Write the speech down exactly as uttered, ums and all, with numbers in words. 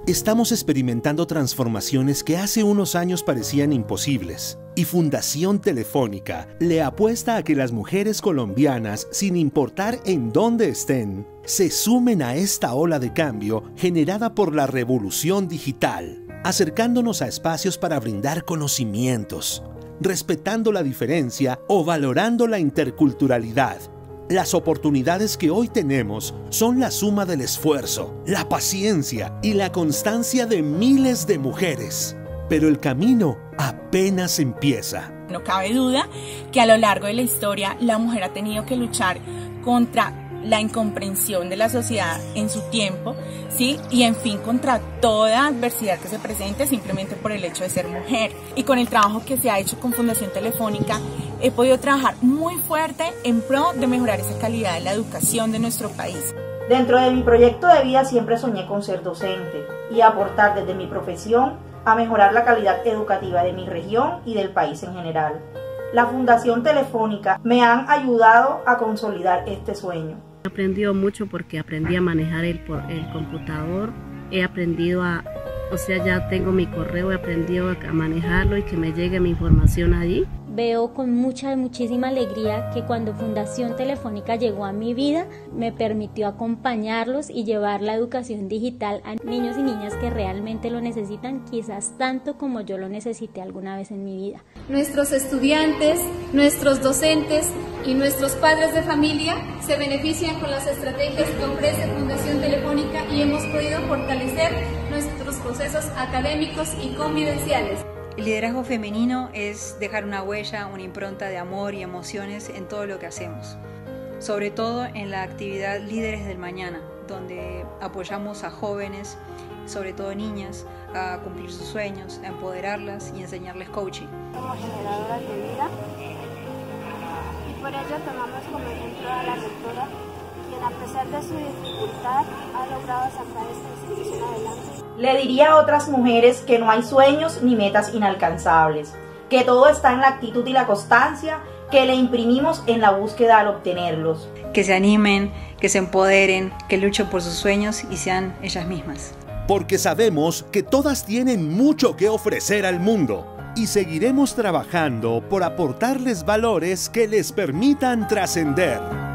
Estamos experimentando transformaciones que hace unos años parecían imposibles. Y Fundación Telefónica le apuesta a que las mujeres colombianas, sin importar en dónde estén, se sumen a esta ola de cambio generada por la revolución digital, acercándonos a espacios para brindar conocimientos, respetando la diferencia o valorando la interculturalidad. Las oportunidades que hoy tenemos son la suma del esfuerzo, la paciencia y la constancia de miles de mujeres. Pero el camino apenas empieza. No cabe duda que a lo largo de la historia la mujer ha tenido que luchar contra la incomprensión de la sociedad en su tiempo, ¿sí? Y en fin, contra toda adversidad que se presente simplemente por el hecho de ser mujer. Y con el trabajo que se ha hecho con Fundación Telefónica, he podido trabajar muy fuerte en pro de mejorar esa calidad de la educación de nuestro país. Dentro de mi proyecto de vida siempre soñé con ser docente y aportar desde mi profesión a mejorar la calidad educativa de mi región y del país en general. La Fundación Telefónica me han ayudado a consolidar este sueño. He aprendido mucho porque aprendí a manejar el, el computador, he aprendido a, o sea, ya tengo mi correo, he aprendido a manejarlo y que me llegue mi información allí. Veo con mucha, muchísima alegría que cuando Fundación Telefónica llegó a mi vida, me permitió acompañarlos y llevar la educación digital a niños y niñas que realmente lo necesitan, quizás tanto como yo lo necesité alguna vez en mi vida. Nuestros estudiantes, nuestros docentes y nuestros padres de familia se benefician con las estrategias que ofrece Fundación Telefónica y hemos podido fortalecer nuestros procesos académicos y convivenciales. El liderazgo femenino es dejar una huella, una impronta de amor y emociones en todo lo que hacemos, sobre todo en la actividad Líderes del Mañana, donde apoyamos a jóvenes, sobre todo niñas, a cumplir sus sueños, a empoderarlas y enseñarles coaching. Somos generadoras de vida y por ello tomamos como ejemplo a la rectora, quien a pesar de su dificultad ha logrado sacar esta institución adelante. Le diría a otras mujeres que no hay sueños ni metas inalcanzables, que todo está en la actitud y la constancia que le imprimimos en la búsqueda al obtenerlos. Que se animen, que se empoderen, que luchen por sus sueños y sean ellas mismas. Porque sabemos que todas tienen mucho que ofrecer al mundo y seguiremos trabajando por aportarles valores que les permitan trascender.